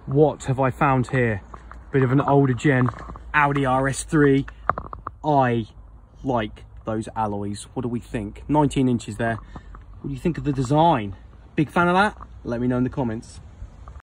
What have I found here? Bit of an older gen Audi RS3. I like those alloys. What do we think? 19 inches there. What do you think of the design? Big fan of that? Let me know in the comments.